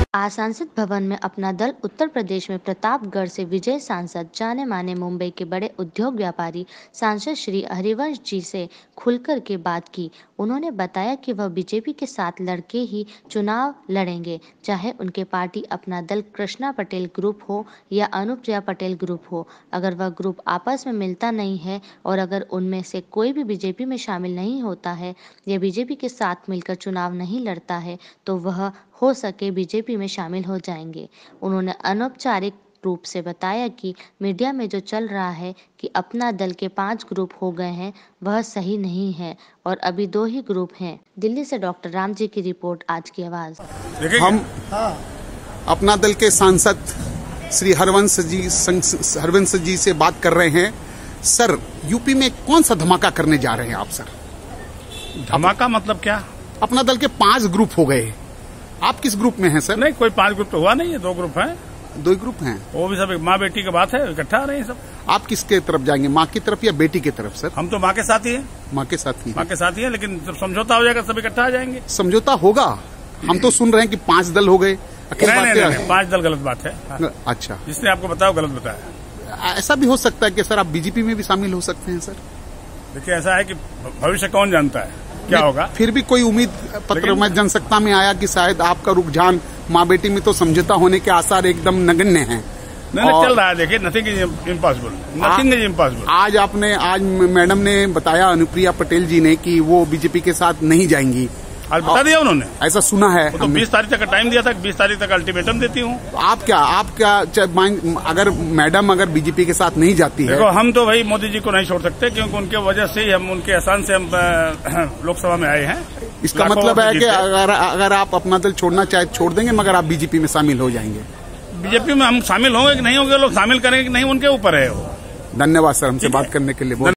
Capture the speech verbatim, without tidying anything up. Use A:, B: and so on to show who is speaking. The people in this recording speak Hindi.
A: आज संसद भवन में अपना दल उत्तर प्रदेश में प्रतापगढ़ से विजय सांसद जाने माने मुंबई के बड़े उद्योग व्यापारी सांसद श्री हरिवंश जी से खुलकर के बात की। उन्होंने बताया कि वह बीजेपी के साथ लड़के ही चुनाव लड़ेंगे, चाहे उनके पार्टी अपना दल कृष्णा पटेल ग्रुप हो या अनुप्रिया पटेल ग्रुप हो। अगर वह ग्रुप आपस में मिलता नहीं है और अगर उनमें से कोई भी बीजेपी में शामिल नहीं होता है या बीजेपी के साथ मिलकर चुनाव नहीं लड़ता है तो वह हो सके बीजेपी में शामिल हो जाएंगे। उन्होंने अनौपचारिक रूप से बताया कि मीडिया में जो चल रहा है कि अपना दल के पांच ग्रुप हो गए हैं, वह सही नहीं है और अभी दो ही ग्रुप हैं। दिल्ली से डॉक्टर राम जी की रिपोर्ट, आज की आवाज।
B: हम अपना दल के सांसद श्री हरवंश जी हरवंश जी से बात कर रहे हैं। सर, यूपी में कौन सा धमाका करने जा रहे हैं आप? सर,
C: धमाका मतलब क्या?
B: अपना दल के पांच ग्रुप हो गए, आप किस ग्रुप में हैं सर?
C: नहीं, कोई पांच ग्रुप तो हुआ नहीं है, दो ग्रुप हैं।
B: दो ग्रुप हैं,
C: वो भी सब माँ बेटी की बात है, इकट्ठा आ रहे हैं सब।
B: आप किसके तरफ जाएंगे, माँ की तरफ या बेटी की तरफ? सर,
C: हम तो माँ के साथ ही हैं।
B: माँ के साथ ही
C: माँ के साथ ही है, लेकिन जब समझौता हो जाएगा सब इकट्ठा आ जाएंगे।
B: समझौता होगा? हम तो सुन रहे हैं कि पांच दल हो गए।
C: नहीं, नहीं, नहीं, पांच दल गलत बात है।
B: अच्छा,
C: जिसने आपको बताया गलत बताया।
B: ऐसा भी हो सकता है कि सर आप बीजेपी में भी शामिल हो सकते हैं। सर
C: देखिए, ऐसा है कि भविष्य कौन जानता है क्या होगा।
B: फिर भी कोई उम्मीद पत्र में जनसत्ता में आया कि शायद आपका रुझान माँ बेटी में तो समझौता होने के आसार एकदम नगण्य हैं।
C: नहीं, चल रहा है। देखिए, nothing is impossible, nothing is impossible.
B: आज आपने आज मैडम ने बताया, अनुप्रिया पटेल जी ने, कि वो बीजेपी के साथ नहीं जाएंगी।
C: आज बता दिया उन्होंने,
B: ऐसा सुना है।
C: तो बीस तारीख तक का टाइम दिया था, बीस तारीख तक अल्टीमेटम देती हूँ।
B: आप क्या आप क्या अगर मैडम अगर बीजेपी के साथ नहीं जाती है?
C: देखो, हम तो भाई मोदी जी को नहीं छोड़ सकते, क्योंकि उनके वजह से ही हम, उनके एहसान से हम लोकसभा में आए हैं।
B: इसका मतलब है कि अगर अगर आप अपना दल छोड़ना चाहे छोड़ देंगे, मगर आप बीजेपी में शामिल हो जाएंगे।
C: बीजेपी में हम शामिल होंगे कि नहीं होंगे, लोग शामिल करेंगे कि नहीं, उनके ऊपर है वो।
B: धन्यवाद सर, हमसे बात करने के लिए।